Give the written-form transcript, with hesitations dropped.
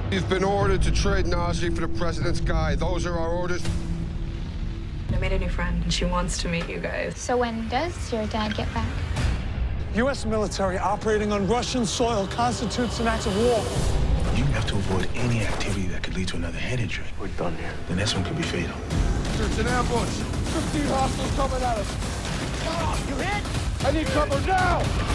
You've been ordered to trade Nazi for the president's guy. Those are our orders. I made a new friend, and she wants to meet you guys. So when does your dad get back? U.S. military operating on Russian soil constitutes an act of war. You have to avoid any activity that could lead to another head injury. We're done here. The next one could be fatal. It's an ambush. 15 hostiles coming at us. You hit? I need cover now!